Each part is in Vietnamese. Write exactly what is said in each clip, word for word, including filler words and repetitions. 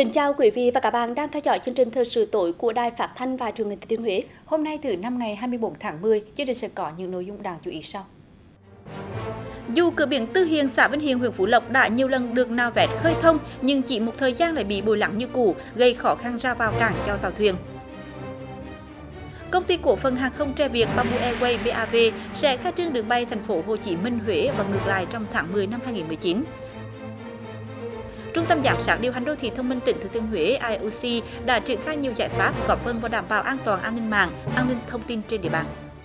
Kính chào quý vị và các bạn đang theo dõi chương trình thời sự tối của Đài Phát thanh và Truyền hình Thừa Thiên Huế. Hôm nay thứ năm ngày hai mươi tư tháng mười, chương trình sẽ có những nội dung đáng chú ý sau. Dù cửa biển Tư Hiền, xã Vinh Hiền, huyện Phú Lộc đã nhiều lần được nạo vét khơi thông, nhưng chỉ một thời gian lại bị bồi lắng như cũ, gây khó khăn ra vào cảng cho tàu thuyền. Công ty cổ phần hàng không Tre Việt Bamboo Airways B A V sẽ khai trương đường bay thành phố Hồ Chí Minh Huế và ngược lại trong tháng mười năm hai nghìn không trăm mười chín. Trung tâm Giám sát điều hành đô thị thông minh tỉnh Thừa Thiên Huế I O C đã triển khai nhiều giải pháp góp phần vào đảm bảo an toàn an ninh mạng, an ninh thông tin trên địa bàn.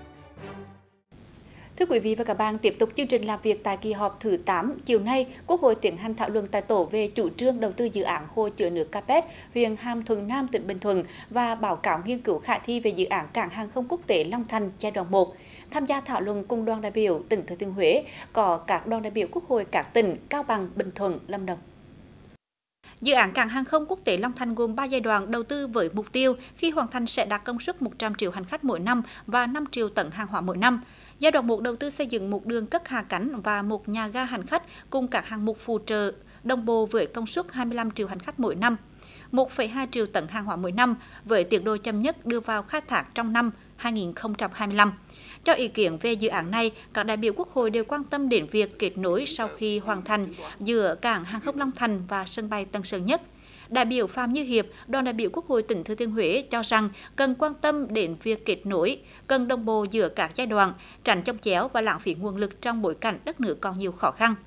Thưa quý vị và các bạn, tiếp tục chương trình làm việc tại kỳ họp thứ tám, chiều nay, Quốc hội tiến hành thảo luận tại tổ về chủ trương đầu tư dự án hồ chứa nước Capet, huyện Hàm Thuận Nam, tỉnh Bình Thuận và báo cáo nghiên cứu khả thi về dự án cảng hàng không quốc tế Long Thành giai đoạn một. Tham gia thảo luận cùng đoàn đại biểu tỉnh Thừa Thiên Huế có các đoàn đại biểu Quốc hội các tỉnh Cao Bằng, Bình Thuận, Lâm Đồng. Dự án cảng hàng không quốc tế Long Thành gồm ba giai đoạn đầu tư với mục tiêu khi hoàn thành sẽ đạt công suất một trăm triệu hành khách mỗi năm và năm triệu tấn hàng hóa mỗi năm. Giai đoạn một đầu tư xây dựng một đường cất hạ cánh và một nhà ga hành khách cùng các hạng mục phụ trợ đồng bộ với công suất hai mươi lăm triệu hành khách mỗi năm, một phẩy hai triệu tấn hàng hóa mỗi năm với tiến độ chậm nhất đưa vào khai thác trong năm hai nghìn không trăm hai mươi lăm. Cho ý kiến về dự án này, các đại biểu Quốc hội đều quan tâm đến việc kết nối sau khi hoàn thành giữa cảng hàng không Long Thành và sân bay Tân Sơn Nhất. Đại biểu Phạm Như Hiệp, đoàn đại biểu Quốc hội tỉnh Thừa Thiên Huế cho rằng cần quan tâm đến việc kết nối, cần đồng bộ giữa các giai đoạn, tránh chồng chéo và lãng phí nguồn lực trong bối cảnh đất nước còn nhiều khó khăn.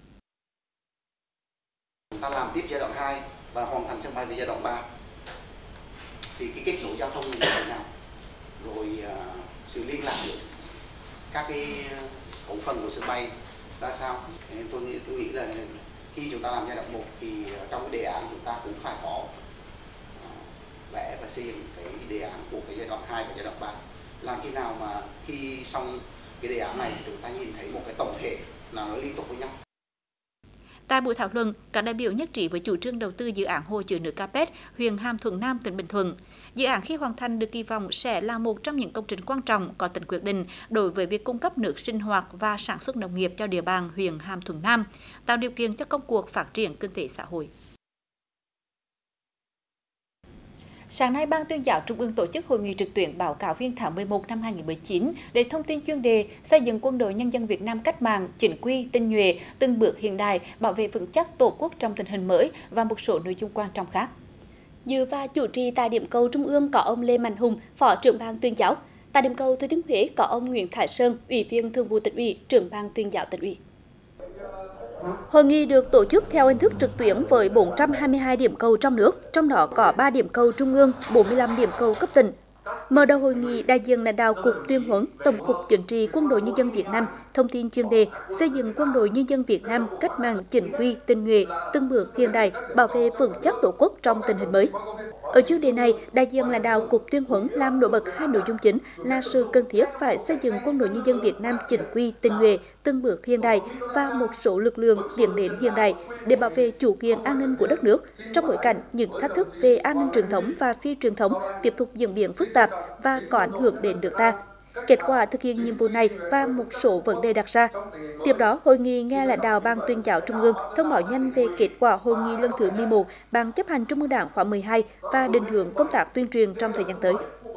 Chúng ta làm tiếp giai đoạn hai và hoàn thành sân bay về giai đoạn ba. Thì cái kết nối giao thông như thế nào? Rồi uh, sự liên lạc giữa các cái cấu phần của sân bay ra sao? Nên tôi nghĩ tôi nghĩ là khi chúng ta làm giai đoạn một thì trong cái đề án chúng ta cũng phải có uh, vẽ và xây dựng cái đề án của cái giai đoạn hai và giai đoạn ba. Làm thế nào mà khi xong cái đề án này chúng ta nhìn thấy một cái tổng thể nào nó liên tục với nhau. Tại buổi thảo luận, các đại biểu nhất trí với chủ trương đầu tư dự án hồ chứa nước Capet, huyện Hàm Thuận Nam, tỉnh Bình Thuận. Dự án khi hoàn thành được kỳ vọng sẽ là một trong những công trình quan trọng có tính quyết định đối với việc cung cấp nước sinh hoạt và sản xuất nông nghiệp cho địa bàn huyện Hàm Thuận Nam, tạo điều kiện cho công cuộc phát triển kinh tế xã hội. Sáng nay, Ban Tuyên giáo Trung ương tổ chức hội nghị trực tuyến báo cáo viên tháng mười một năm hai nghìn không trăm mười chín để thông tin chuyên đề xây dựng quân đội nhân dân Việt Nam cách mạng, chính quy, tinh nhuệ, từng bước hiện đại, bảo vệ vững chắc Tổ quốc trong tình hình mới và một số nội dung quan trọng khác. Dự và chủ trì tại điểm cầu Trung ương có ông Lê Mạnh Hùng, Phó trưởng Ban Tuyên giáo. Tại điểm cầu Thừa Thiên Huế có ông Nguyễn Thái Sơn, Ủy viên Thường vụ Tỉnh ủy, trưởng Ban Tuyên giáo Tỉnh ủy. Hội nghị được tổ chức theo hình thức trực tuyến với bốn trăm hai mươi hai điểm cầu trong nước, trong đó có ba điểm cầu trung ương, bốn mươi lăm điểm cầu cấp tỉnh. Mở đầu hội nghị, đại diện lãnh đạo Cục Tuyên huấn, Tổng cục Chính trị Quân đội Nhân dân Việt Nam thông tin chuyên đề xây dựng Quân đội Nhân dân Việt Nam cách mạng, chính quy, tinh nhuệ, từng bước hiện đại, bảo vệ vững chắc Tổ quốc trong tình hình mới. Ở chuyên đề này, đại diện lãnh đạo Cục Tuyên huấn làm nổi bật hai nội dung chính là sự cần thiết phải xây dựng Quân đội Nhân dân Việt Nam chính quy, tinh nhuệ, từng bước hiện đại và một số lực lượng tiến đến hiện đại để bảo vệ chủ quyền an ninh của đất nước trong bối cảnh những thách thức về an ninh truyền thống và phi truyền thống tiếp tục diễn biến phức tạp và có ảnh hưởng đến nước ta. Kết quả thực hiện nhiệm vụ này và một số vấn đề đặt ra. Tiếp đó, hội nghị nghe lãnh đạo Ban Tuyên giáo Trung ương thông báo nhanh về kết quả hội nghị lần thứ mười một Ban chấp hành Trung ương Đảng khóa mười hai và định hướng công tác tuyên truyền trong thời gian tới.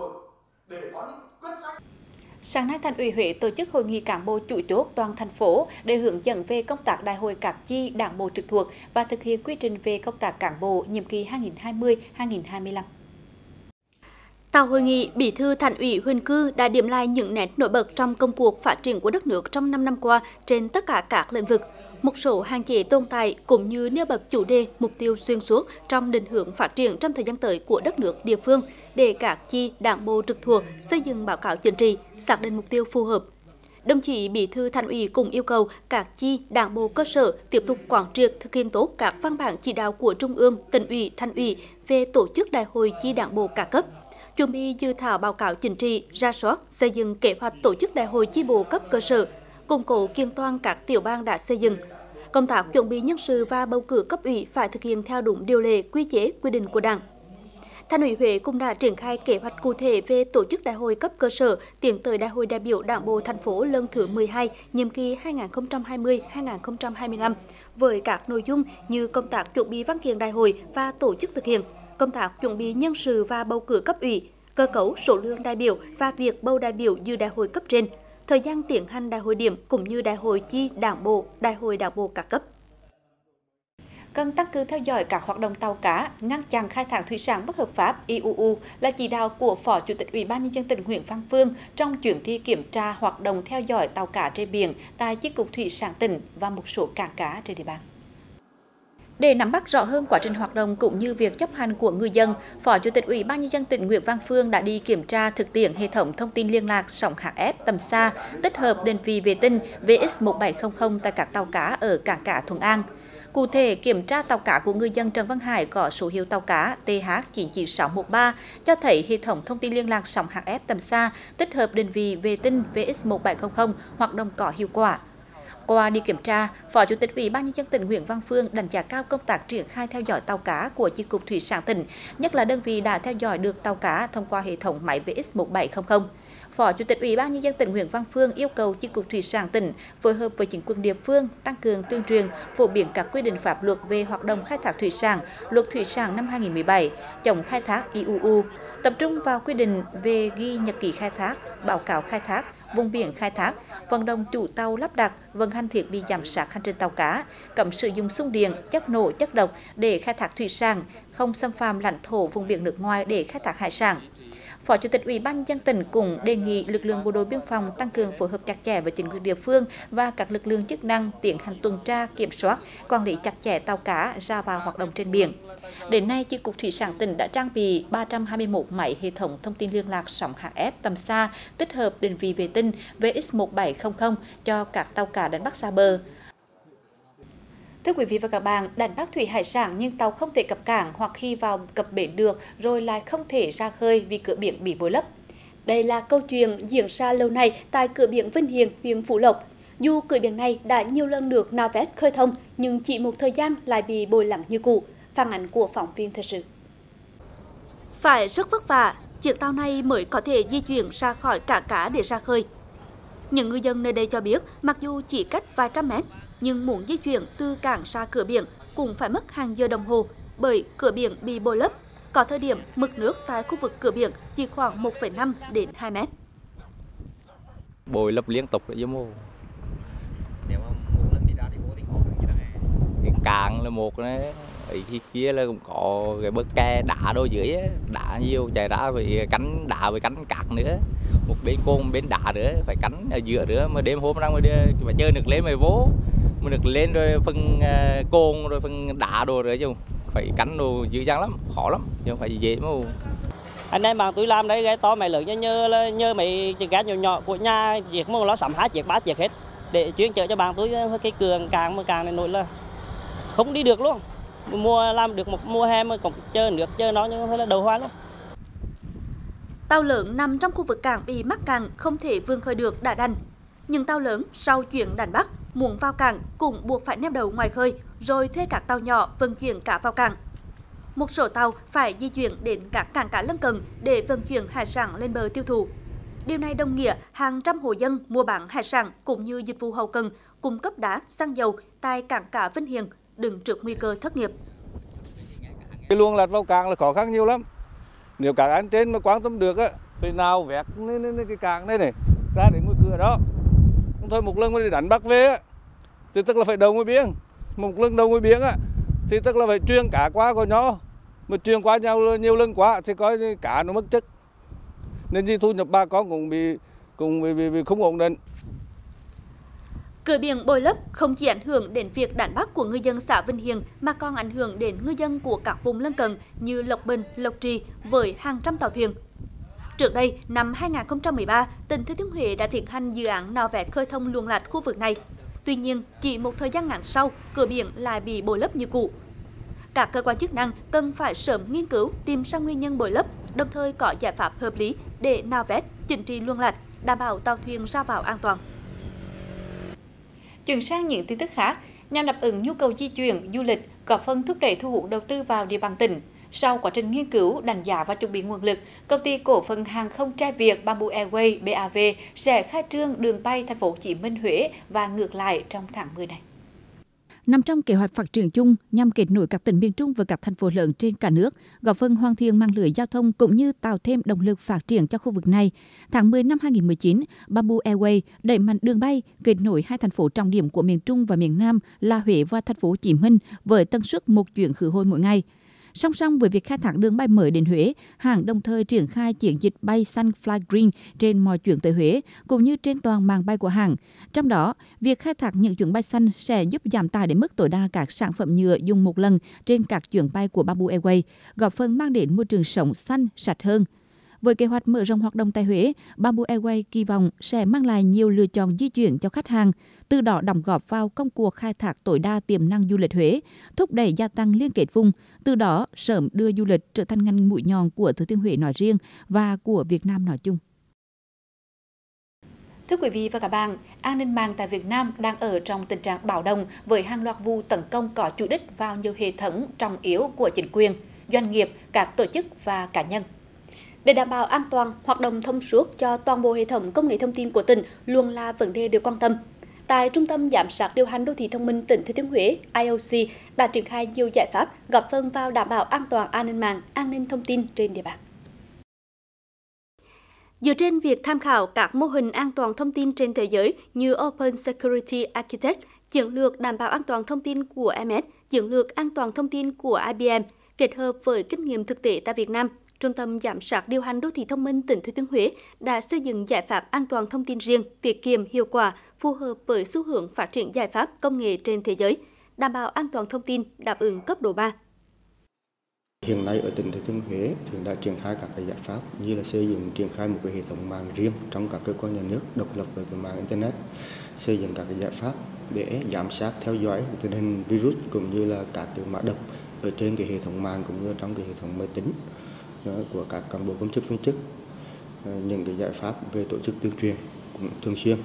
Sáng nay, Thành ủy Huế tổ chức hội nghị cán bộ chủ chốt toàn thành phố để hướng dẫn về công tác đại hội các chi đảng bộ trực thuộc và thực hiện quy trình về công tác cán bộ nhiệm kỳ hai nghìn không trăm hai mươi đến hai nghìn không trăm hai mươi lăm. Tại hội nghị, Bí thư Thành ủy Huỳnh Cư đã điểm lại những nét nổi bật trong công cuộc phát triển của đất nước trong năm năm qua trên tất cả các lĩnh vực, một số hạn chế tồn tại cũng như nêu bật chủ đề, mục tiêu xuyên suốt trong định hướng phát triển trong thời gian tới của đất nước địa phương để các chi đảng bộ trực thuộc xây dựng báo cáo chính trị, xác định mục tiêu phù hợp. Đồng chí Bí thư Thành ủy cũng yêu cầu các chi đảng bộ cơ sở tiếp tục quán triệt thực hiện tốt các văn bản chỉ đạo của Trung ương, Tỉnh ủy, Thành ủy về tổ chức đại hội chi đảng bộ các cấp, chuẩn bị dự thảo báo cáo chính trị, rà soát, xây dựng kế hoạch tổ chức đại hội chi bộ cấp cơ sở, củng cố kiện toàn các tiểu ban đã xây dựng. Công tác chuẩn bị nhân sự và bầu cử cấp ủy phải thực hiện theo đúng điều lệ, quy chế, quy định của Đảng. Thành ủy Huế cũng đã triển khai kế hoạch cụ thể về tổ chức đại hội cấp cơ sở tiến tới Đại hội đại biểu Đảng bộ thành phố lần thứ mười hai, nhiệm kỳ hai nghìn không trăm hai mươi đến hai nghìn không trăm hai mươi lăm, với các nội dung như công tác chuẩn bị văn kiện đại hội và tổ chức thực hiện, công tác chuẩn bị nhân sự và bầu cử cấp ủy, cơ cấu số lượng đại biểu và việc bầu đại biểu dự đại hội cấp trên, thời gian tiến hành đại hội điểm cũng như đại hội chi đảng bộ, đại hội đảng bộ các cấp. Cần tăng cường theo dõi các hoạt động tàu cá, ngăn chặn khai thác thủy sản bất hợp pháp I U U là chỉ đạo của Phó Chủ tịch Ủy ban Nhân dân tỉnh Nguyễn Văn Phương trong chuyến đi kiểm tra hoạt động theo dõi tàu cá trên biển tại Chi cục Thủy sản tỉnh và một số cảng cá trên địa bàn. Để nắm bắt rõ hơn quá trình hoạt động cũng như việc chấp hành của ngư dân, Phó Chủ tịch Ủy ban Nhân dân tỉnh Nguyễn Văn Phương đã đi kiểm tra thực tiễn hệ thống thông tin liên lạc sóng H F tầm xa, tích hợp định vị vệ tinh V X một bảy không không tại các tàu cá ở cảng cá Thuận An. Cụ thể, kiểm tra tàu cá của ngư dân Trần Văn Hải có số hiệu tàu cá T H chín chín sáu một ba cho thấy hệ thống thông tin liên lạc sóng H F tầm xa, tích hợp định vị vệ tinh V X một bảy không không hoạt động có hiệu quả. Qua đi kiểm tra, Phó Chủ tịch Ủy ban Nhân dân tỉnh Nguyễn Văn Phương đánh giá cao công tác triển khai theo dõi tàu cá của Chi cục Thủy sản tỉnh, nhất là đơn vị đã theo dõi được tàu cá thông qua hệ thống máy V X một bảy không không. Phó Chủ tịch Ủy ban Nhân dân tỉnh Nguyễn Văn Phương yêu cầu Chi cục Thủy sản tỉnh phối hợp với chính quyền địa phương tăng cường tuyên truyền, phổ biến các quy định pháp luật về hoạt động khai thác thủy sản, Luật Thủy sản năm hai nghìn không trăm mười bảy, chống khai thác I U U, tập trung vào quy định về ghi nhật ký khai thác, báo cáo khai thác, vùng biển khai thác, vận động chủ tàu lắp đặt, vận hành thiết bị giám sát hành trình tàu cá, cấm sử dụng xung điện, chất nổ, chất độc để khai thác thủy sản, không xâm phạm lãnh thổ vùng biển nước ngoài để khai thác hải sản. Phó Chủ tịch Ủy ban Nhân dân tỉnh cũng đề nghị lực lượng bộ đội biên phòng tăng cường phối hợp chặt chẽ với chính quyền địa phương và các lực lượng chức năng tiến hành tuần tra, kiểm soát, quản lý chặt chẽ tàu cá ra vào hoạt động trên biển. Đến nay, Chi cục Thủy sản tỉnh đã trang bị ba trăm hai mươi mốt máy hệ thống thông tin liên lạc sóng H F tầm xa, tích hợp định vị vệ tinh V X một bảy không không cho các tàu cá đánh bắt xa bờ. Thưa quý vị và các bạn, đánh bắt thủy hải sản nhưng tàu không thể cập cảng hoặc khi vào cập bến được rồi lại không thể ra khơi vì cửa biển bị bồi lấp. Đây là câu chuyện diễn ra lâu nay tại cửa biển Vinh Hiền, huyện Phú Lộc. Dù cửa biển này đã nhiều lần được nạo vét khơi thông nhưng chỉ một thời gian lại bị bồi lắng như cũ. Phản ánh của phóng viên thời sự. Phải rất vất vả, chiếc tàu này mới có thể di chuyển ra khỏi cảng cá để ra khơi. Những ngư dân nơi đây cho biết, mặc dù chỉ cách vài trăm mét, nhưng muốn di chuyển từ cảng ra cửa biển cũng phải mất hàng giờ đồng hồ bởi cửa biển bị bồi lấp. Có thời điểm mực nước tại khu vực cửa biển chỉ khoảng một phẩy năm đến hai mét. Bồi lấp liên tục là mô. Nếu mà một lần đi ra thì vô tình khó khăn gì đó. Cảng là một đấy, ở khi kia là cũng có cái bờ kè đá đôi dưới ấy, đá nhiều chạy ra với cánh đá với cánh cát nữa, một bên côn bên đá nữa phải cánh ở giữa nữa, mà đêm hôm ra mà phải chơi nước lên mới vô, mà nước lên rồi phần uh, côn rồi phần đá đồ rồi chứ phải cánh đồ dữ dằn lắm, khó lắm chứ không phải dễ mà. Anh em bạn tôi làm đấy ghe to mày lớn như như mấy chiếc ghe nhỏ nhỏ của nhà chiếc mà nó sắm hai chiếc ba chiếc hết để chuyên chở cho bạn tôi cái cường càng mà càng này nổi là không đi được luôn. Mua làm được một mùa hè mà cũng chơi nước chơi nó nhưng thôi là đầu hoa luôn. Tàu lớn nằm trong khu vực cảng bị mắc cạn không thể vươn khơi được đã đành. Nhưng tàu lớn sau chuyến đánh bắt muốn vào cảng cũng buộc phải neo đậu ngoài khơi rồi thuê các tàu nhỏ vận chuyển cá vào cảng. Một số tàu phải di chuyển đến các cảng cá lân cận để vận chuyển hải sản lên bờ tiêu thụ. Điều này đồng nghĩa hàng trăm hộ dân mua bán hải sản cũng như dịch vụ hậu cần cung cấp đá, xăng dầu tại cảng cá Vinh Hiền đứng trước nguy cơ thất nghiệp. Cái luồng lạch vào cảng là khó khăn nhiều lắm. Nếu các anh trên mà quan tâm được á, phải nào vét cái cảng này này ra đến ngoài cửa đó. Thôi một lần mà đi đánh bắt về á, thì tức là phải đầu ngoài biển. Một lần đầu ngoài biển á, thì tức là phải truyền cá qua của nhau. Mà truyền qua nhau nhiều lần quá thì coi cá nó mất chất. Nên gì thu nhập bà con cũng bị cũng bị, bị, bị không ổn định. Cửa biển bồi lấp không chỉ ảnh hưởng đến việc đánh bắt của ngư dân xã Vinh Hiền mà còn ảnh hưởng đến ngư dân của các vùng lân cận như Lộc Bình, Lộc Trì với hàng trăm tàu thuyền. Trước đây, năm hai nghìn không trăm mười ba, tỉnh Thừa Thiên Huế đã tiến hành dự án nạo vét khơi thông luồng lạch khu vực này. Tuy nhiên, chỉ một thời gian ngắn sau, cửa biển lại bị bồi lấp như cũ. Các cơ quan chức năng cần phải sớm nghiên cứu tìm ra nguyên nhân bồi lấp, đồng thời có giải pháp hợp lý để nạo vét, chỉnh trị luồng lạch, đảm bảo tàu thuyền ra vào an toàn. Chuyển sang những tin tức khác, nhằm đáp ứng nhu cầu di chuyển, du lịch, góp phần thúc đẩy thu hút đầu tư vào địa bàn tỉnh. Sau quá trình nghiên cứu, đánh giá và chuẩn bị nguồn lực, công ty cổ phần hàng không Tre Việt Bamboo Airways B A V sẽ khai trương đường bay Thành phố Hồ Chí Minh Huế và ngược lại trong tháng mười này. Nằm trong kế hoạch phát triển chung nhằm kết nối các tỉnh miền Trung với các thành phố lớn trên cả nước, góp phần hoàn thiện mạng lưới giao thông cũng như tạo thêm động lực phát triển cho khu vực này. Tháng mười năm hai nghìn không trăm mười chín, Bamboo Airways đẩy mạnh đường bay kết nối hai thành phố trọng điểm của miền Trung và miền Nam là Huế và Thành phố Hồ Chí Minh với tần suất một chuyến khứ hồi mỗi ngày. Song song với việc khai thác đường bay mới đến Huế, hãng đồng thời triển khai chiến dịch bay xanh Fly Green trên mọi chuyến tới Huế, cũng như trên toàn mạng bay của hãng. Trong đó, việc khai thác những chuyến bay xanh sẽ giúp giảm tải đến mức tối đa các sản phẩm nhựa dùng một lần trên các chuyến bay của Bamboo Airways, góp phần mang đến môi trường sống xanh, sạch hơn. Với kế hoạch mở rộng hoạt động tại Huế, Bamboo Airways kỳ vọng sẽ mang lại nhiều lựa chọn di chuyển cho khách hàng, từ đó đóng góp vào công cuộc khai thác tối đa tiềm năng du lịch Huế, thúc đẩy gia tăng liên kết vùng, từ đó sớm đưa du lịch trở thành ngành mũi nhọn của Thừa Thiên Huế nói riêng và của Việt Nam nói chung. Thưa quý vị và các bạn, an ninh mạng tại Việt Nam đang ở trong tình trạng bạo động với hàng loạt vụ tấn công có chủ đích vào nhiều hệ thống trọng yếu của chính quyền, doanh nghiệp, các tổ chức và cá nhân. Để đảm bảo an toàn, hoạt động thông suốt cho toàn bộ hệ thống công nghệ thông tin của tỉnh luôn là vấn đề được quan tâm. Tại Trung tâm Giám sát Điều hành Đô thị Thông minh tỉnh Thừa Thiên Huế I O C đã triển khai nhiều giải pháp góp phần vào đảm bảo an toàn an ninh mạng, an ninh thông tin trên địa bàn. Dựa trên việc tham khảo các mô hình an toàn thông tin trên thế giới như Open Security Architect, chiến lược đảm bảo an toàn thông tin của M S, chiến lược an toàn thông tin của I B M, kết hợp với kinh nghiệm thực tế tại Việt Nam, Trung tâm Giám sát Điều hành Đô thị Thông minh tỉnh Thừa Thiên Huế đã xây dựng giải pháp an toàn thông tin riêng, tiết kiệm, hiệu quả, phù hợp với xu hướng phát triển giải pháp công nghệ trên thế giới, đảm bảo an toàn thông tin đáp ứng cấp độ ba. Hiện nay ở tỉnh Thừa Thiên Huế thì đã triển khai các cái giải pháp như là xây dựng triển khai một cái hệ thống mạng riêng trong các cơ quan nhà nước độc lập với cái mạng internet, xây dựng các cái giải pháp để giám sát theo dõi tình hình virus cũng như là các cái mã độc ở trên cái hệ thống mạng cũng như trong cái hệ thống máy tính của các cán bộ công chức viên chức. Những cái giải pháp về tổ chức tuyên truyền cũng thường xuyên.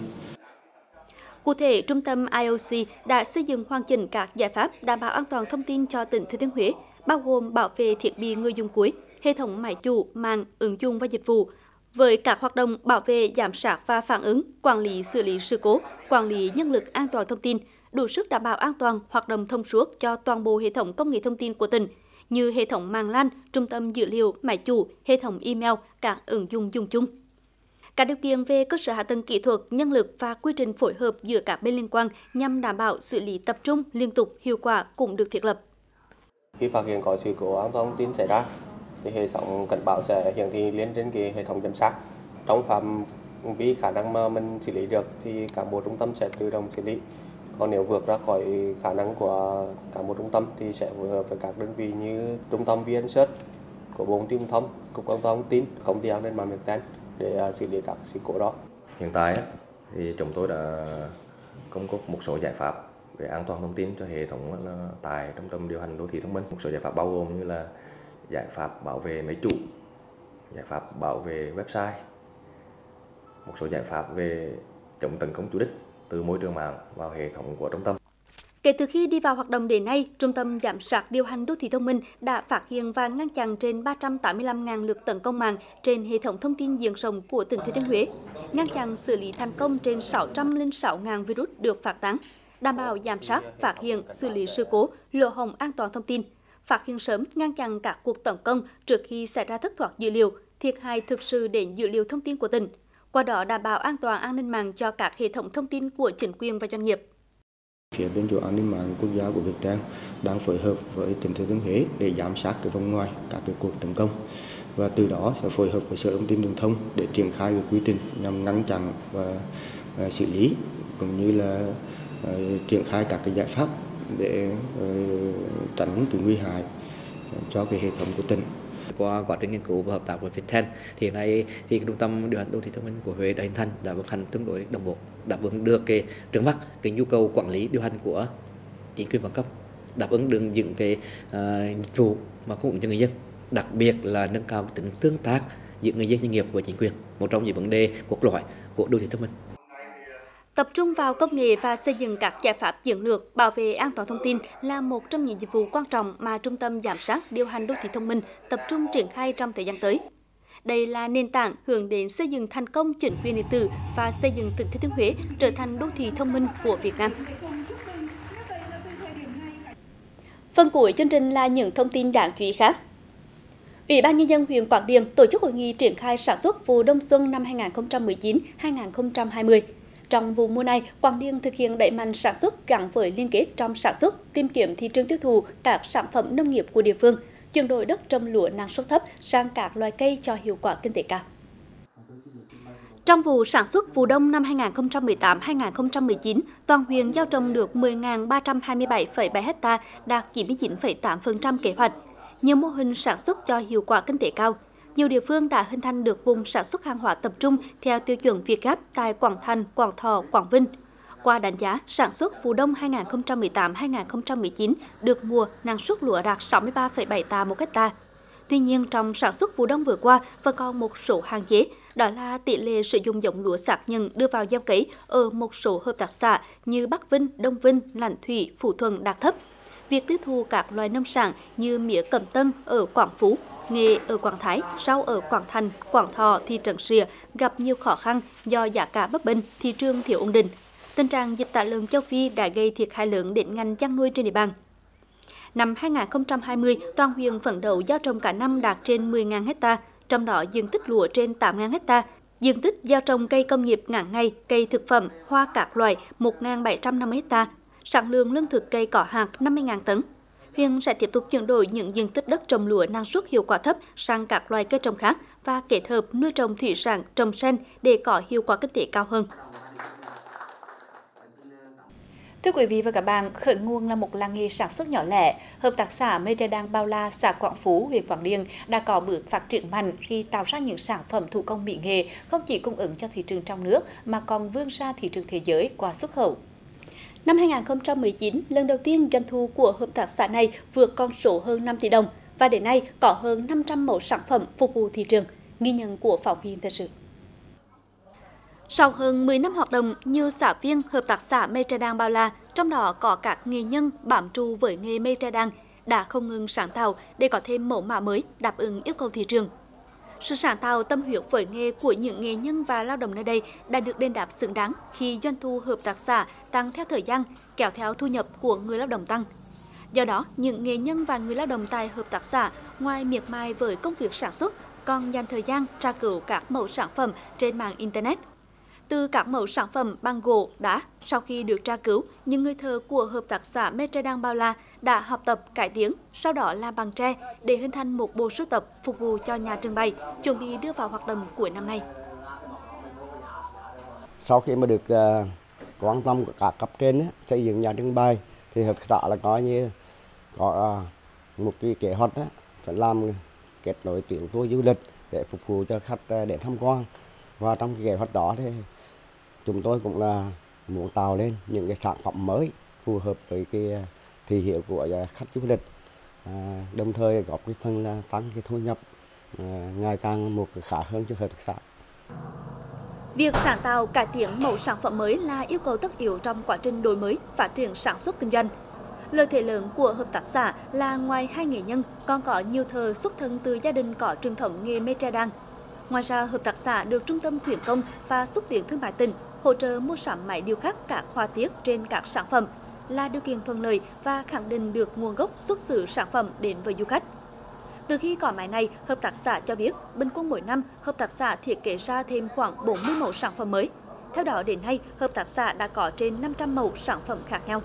Cụ thể, Trung tâm I O C đã xây dựng hoàn chỉnh các giải pháp đảm bảo an toàn thông tin cho tỉnh Thừa Thiên Huế, bao gồm bảo vệ thiết bị người dùng cuối, hệ thống máy chủ, mạng, ứng dụng và dịch vụ, với các hoạt động bảo vệ, giám sát và phản ứng, quản lý xử lý sự cố, quản lý nhân lực an toàn thông tin, đủ sức đảm bảo an toàn, hoạt động thông suốt cho toàn bộ hệ thống công nghệ thông tin của tỉnh, như hệ thống mạng LAN, trung tâm dữ liệu, máy chủ, hệ thống email, các ứng dụng dùng chung. Các điều kiện về cơ sở hạ tầng kỹ thuật, nhân lực và quy trình phối hợp giữa các bên liên quan nhằm đảm bảo xử lý tập trung, liên tục, hiệu quả cũng được thiết lập. Khi phát hiện có sự cố an toàn thông tin xảy ra, thì hệ thống cảnh báo sẽ hiển thị lên trên cái hệ thống giám sát. Trong phạm vi khả năng mà mình xử lý được thì cán bộ trung tâm sẽ tự động xử lý. Còn nếu vượt ra khỏi khả năng của cán bộ trung tâm thì sẽ phối hợp với các đơn vị như Trung tâm VnSearch của Bộ Thông tin, Cục An toàn thông tin, Công ty An ninh mạng Viettel để xử lý các sự cố đó. Hiện tại thì chúng tôi đã cung cấp một số giải pháp về an toàn thông tin cho hệ thống tại Trung tâm Điều hành Đô thị Thông minh. Một số giải pháp bao gồm như là giải pháp bảo vệ máy chủ, giải pháp bảo vệ website, một số giải pháp về chống tấn công chủ đích từ môi trường mạng vào hệ thống của trung tâm. Kể từ khi đi vào hoạt động đến nay, Trung tâm Giám sát Điều hành Đô thị Thông minh đã phát hiện và ngăn chặn trên ba trăm tám mươi lăm nghìn lượt tấn công mạng trên hệ thống thông tin diện rộng của tỉnh Thừa Thiên Huế, ngăn chặn xử lý thành công trên sáu trăm lẻ sáu nghìn virus được phát tán, đảm bảo giám sát, phát hiện, xử lý sự cố, lỗ hổng an toàn thông tin, phát hiện sớm, ngăn chặn các cuộc tấn công trước khi xảy ra thất thoát dữ liệu, thiệt hại thực sự đến dữ liệu thông tin của tỉnh, qua đó đảm bảo an toàn an ninh mạng cho các hệ thống thông tin của chính quyền và doanh nghiệp. Phía bên chỗ an ninh mạng quốc gia của Viettel đang phối hợp với tỉnh Thừa Thiên Huế để giám sát cái vòng ngoài các cái cuộc tấn công, và từ đó sẽ phối hợp với Sở Thông tin Truyền thông để triển khai cái quy trình nhằm ngăn chặn và uh, xử lý cũng như là uh, triển khai các cái giải pháp để uh, tránh cái nguy hại cho cái hệ thống của tỉnh. Qua quá trình nghiên cứu và hợp tác với Viettel thì hiện nay thì trung tâm điều hành đô thị thông minh của Huế đã hình thành, đã vận hành tương đối đồng bộ, đáp ứng được cái trước mắt cái nhu cầu quản lý điều hành của chính quyền các cấp, đáp ứng được những cái uh, dịch vụ mà cung ứng cho người dân, đặc biệt là nâng cao tính tương tác giữa người dân doanh nghiệp với chính quyền, một trong những vấn đề cốt lõi của đô thị thông minh. Tập trung vào công nghệ và xây dựng các giải pháp chiến lược bảo vệ an toàn thông tin là một trong những nhiệm vụ quan trọng mà Trung tâm Giám sát Điều hành Đô thị Thông minh tập trung triển khai trong thời gian tới. Đây là nền tảng hướng đến xây dựng thành công chính quyền điện tử và xây dựng tỉnh Thừa Thiên Huế trở thành đô thị thông minh của Việt Nam. Phần cuối chương trình là những thông tin đáng chú ý khác. Ủy ban Nhân dân huyện Quảng Điền tổ chức hội nghị triển khai sản xuất vụ đông xuân năm hai nghìn không trăm mười chín hai nghìn không trăm hai mươi. Trong vụ mùa này, Quảng Điền thực hiện đẩy mạnh sản xuất gắn với liên kết trong sản xuất, tìm kiếm thị trường tiêu thụ các sản phẩm nông nghiệp của địa phương, chuyển đổi đất trồng lúa năng suất thấp sang các loài cây cho hiệu quả kinh tế cao. Trong vụ sản xuất vụ đông năm hai nghìn không trăm mười tám hai nghìn không trăm mười chín, toàn huyện gieo trồng được mười nghìn ba trăm hai mươi bảy phẩy bảy ha, đạt chín mươi chín phẩy tám phần trăm kế hoạch. Nhiều mô hình sản xuất cho hiệu quả kinh tế cao. Nhiều địa phương đã hình thành được vùng sản xuất hàng hóa tập trung theo tiêu chuẩn Việt Gáp tại Quảng Thành, Quảng Thọ, Quảng Vinh. Qua đánh giá, sản xuất vụ đông hai nghìn không trăm mười tám hai nghìn không trăm mười chín được mùa năng suất lúa đạt sáu mươi ba phẩy bảy tạ một ha. Tuy nhiên, trong sản xuất vụ đông vừa qua vẫn còn một số hạn chế, đó là tỷ lệ sử dụng giống lúa xác nhận đưa vào gieo cấy ở một số hợp tác xã như Bắc Vinh, Đông Vinh, Lãnh Thủy, Phú Thuận đạt thấp. Việc tiêu thụ các loài nông sản như mía Cẩm Tân ở Quảng Phú, nghệ ở Quảng Thái, rau ở Quảng Thành, Quảng Thọ, thị trấn Sịa gặp nhiều khó khăn do giá cả bấp bênh, thị trường thiếu ổn định. Tình trạng dịch tả lợn châu Phi đã gây thiệt hại lớn đến ngành chăn nuôi trên địa bàn. Năm hai nghìn không trăm hai mươi, toàn huyện phấn đấu gieo trồng cả năm đạt trên mười nghìn ha, trong đó diện tích lúa trên tám nghìn ha, diện tích gieo trồng cây công nghiệp ngắn ngày, cây thực phẩm, hoa các loại một nghìn bảy trăm năm mươi ha, sản lượng lương thực cây cỏ hạt năm mươi nghìn tấn. Huyện sẽ tiếp tục chuyển đổi những diện tích đất trồng lúa năng suất hiệu quả thấp sang các loài cây trồng khác và kết hợp nuôi trồng thủy sản, trồng sen để có hiệu quả kinh tế cao hơn. Thưa quý vị và các bạn, khởi nguồn là một làng nghề sản xuất nhỏ lẻ. Hợp tác xã Mây Tre Đan Bao La, xã Quảng Phú, huyện Quảng Điền đã có bước phát triển mạnh khi tạo ra những sản phẩm thủ công mỹ nghệ không chỉ cung ứng cho thị trường trong nước mà còn vươn ra thị trường thế giới qua xuất khẩu. Năm hai nghìn không trăm mười chín, lần đầu tiên doanh thu của hợp tác xã này vượt con số hơn năm tỷ đồng và đến nay có hơn năm trăm mẫu sản phẩm phục vụ thị trường. Ghi nhận của phóng viên thời sự. Sau hơn mười năm hoạt động như xã viên hợp tác xã Mây Tre Đan Bao La, trong đó có các nghệ nhân bám trụ với nghề mây tre đan, đã không ngừng sáng tạo để có thêm mẫu mã mới đáp ứng yêu cầu thị trường. Sự sáng tạo tâm huyết với nghề của những nghệ nhân và lao động nơi đây đã được đền đáp xứng đáng khi doanh thu hợp tác xã tăng theo thời gian, kéo theo thu nhập của người lao động tăng. Do đó, những nghệ nhân và người lao động tại hợp tác xã ngoài miệt mài với công việc sản xuất, còn dành thời gian tra cứu các mẫu sản phẩm trên mạng Internet. Từ các mẫu sản phẩm bằng gỗ, đá, sau khi được tra cứu, những người thợ của hợp tác xã Mây Tre Đan Bao La đã học tập cải tiến, sau đó làm bằng tre để hình thành một bộ sưu tập phục vụ cho nhà trưng bày, chuẩn bị đưa vào hoạt động cuối năm nay. Sau khi mà được uh, quan tâm của các cấp trên uh, xây dựng nhà trưng bày, thì hợp tác xã là coi như có uh, một cái kế hoạch uh, phải làm kết nối tuyến tour du lịch để phục vụ cho khách uh, đến tham quan. Và trong cái kế hoạch đó thì chúng tôi cũng là muốn tạo lên những cái sản phẩm mới phù hợp với cái thị hiếu của khách du lịch, à, đồng thời góp cái phần là tăng cái thu nhập à, ngày càng một khá hơn cho hợp tác xã. Việc sáng tạo cải tiến mẫu sản phẩm mới là yêu cầu tất yếu trong quá trình đổi mới, phát triển sản xuất kinh doanh. Lợi thế lớn của hợp tác xã là ngoài hai nghệ nhân còn có nhiều thợ xuất thân từ gia đình có truyền thống nghề mây tre đan. Ngoài ra, hợp tác xã được Trung tâm Khuyến công và Xúc tiến Thương mại tỉnh hỗ trợ mua sắm máy điêu khắc các họa tiết trên các sản phẩm, là điều kiện thuận lợi và khẳng định được nguồn gốc xuất xứ sản phẩm đến với du khách. Từ khi có máy này, hợp tác xã cho biết bình quân mỗi năm hợp tác xã thiết kế ra thêm khoảng bốn mươi mẫu sản phẩm mới. Theo đó, đến nay hợp tác xã đã có trên năm trăm mẫu sản phẩm khác nhau.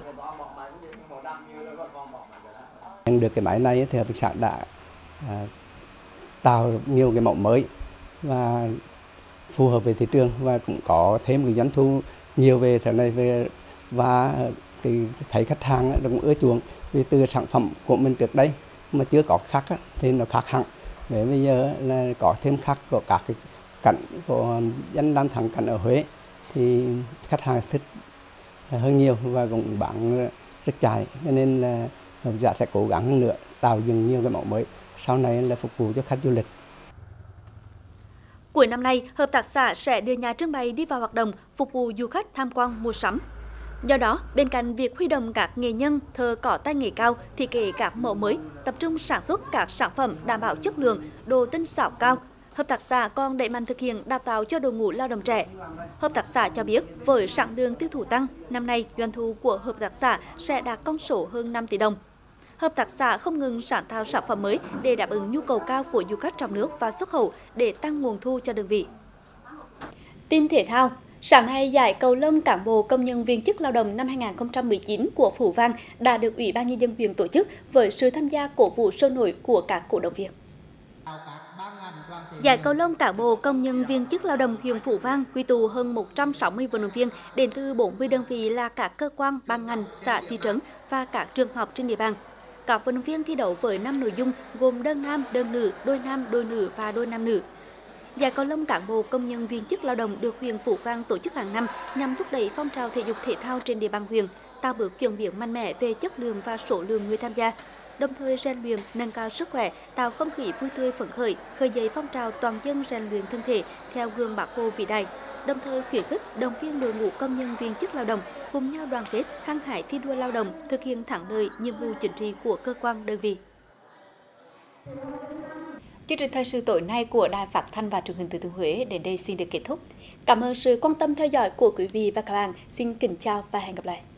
Được cái máy này thì hợp tác xã đã à, tạo nhiều cái mẫu mới và phù hợp với thị trường và cũng có thêm cái doanh thu nhiều về thế này về và thì thấy khách hàng cũng ưa chuộng vì từ sản phẩm của mình trước đây mà chưa có khác thì nó khác hẳn. Để bây giờ là có thêm khác của các cái cảnh của dân lan thắng cảnh ở Huế thì khách hàng thích hơn nhiều và cũng bán rất chạy, cho nên là hợp tác xã sẽ cố gắng hơn nữa tạo dựng nhiều cái mẫu mới sau này là phục vụ cho khách du lịch. Cuối năm nay, hợp tác xã sẽ đưa nhà trưng bày đi vào hoạt động, phục vụ du khách tham quan mua sắm. Do đó, bên cạnh việc huy động các nghệ nhân, thợ có tay nghề cao, thiết kế các mẫu mới, tập trung sản xuất các sản phẩm đảm bảo chất lượng, độ tinh xảo cao, hợp tác xã còn đẩy mạnh thực hiện đào tạo cho đội ngũ lao động trẻ. Hợp tác xã cho biết, với sản lượng tiêu thụ tăng, năm nay doanh thu của hợp tác xã sẽ đạt con số hơn năm tỷ đồng. Hợp tác xã không ngừng sáng tạo sản phẩm mới để đáp ứng nhu cầu cao của du khách trong nước và xuất khẩu để tăng nguồn thu cho đơn vị. Tin thể thao. Sáng nay, giải cầu lông cán bộ công nhân viên chức lao động năm hai nghìn không trăm mười chín của Phú Vang đã được Ủy ban Nhân dân huyện tổ chức với sự tham gia cổ vũ sôi nổi của các cổ động viên. Giải cầu lông cán bộ công nhân viên chức lao động huyện Phú Vang quy tụ hơn một trăm sáu mươi vận động viên đến từ bốn mươi đơn vị là các cơ quan, ban ngành, xã, thị trấn và các trường học trên địa bàn. Các vận động viên thi đấu với năm nội dung gồm đơn nam, đơn nữ, đôi nam, đôi nữ và đôi nam nữ. Giải cầu lông cán bộ công nhân viên chức lao động được huyện Phú Vang tổ chức hàng năm nhằm thúc đẩy phong trào thể dục thể thao trên địa bàn huyện, tạo bước chuyển biến mạnh mẽ về chất lượng và số lượng người tham gia, đồng thời rèn luyện, nâng cao sức khỏe, tạo không khí vui tươi phấn khởi, khơi dậy phong trào toàn dân rèn luyện thân thể theo gương Bác Hồ vĩ đại, đồng thời khuyến khích động viên đội ngũ công nhân viên chức lao động cùng nhau đoàn kết, hăng hái thi đua lao động, thực hiện thắng lợi nhiệm vụ chính trị của cơ quan đơn vị. Chương trình thời sự tối nay của Đài Phát thanh và Truyền hình Thừa Thiên Huế đến đây xin được kết thúc. Cảm ơn sự quan tâm theo dõi của quý vị và các bạn. Xin kính chào và hẹn gặp lại.